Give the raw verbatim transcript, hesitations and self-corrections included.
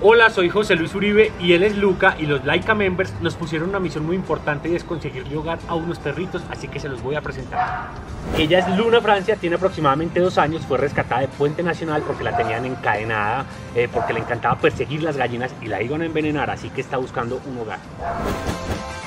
Hola, soy José Luis Uribe y él es Luca, y los Laika Members nos pusieron una misión muy importante y es conseguirle hogar a unos perritos, así que se los voy a presentar. Ella es Luna Francia, tiene aproximadamente dos años, fue rescatada de Puente Nacional porque la tenían encadenada, eh, porque le encantaba perseguir las gallinas y la iban a envenenar, así que está buscando un hogar.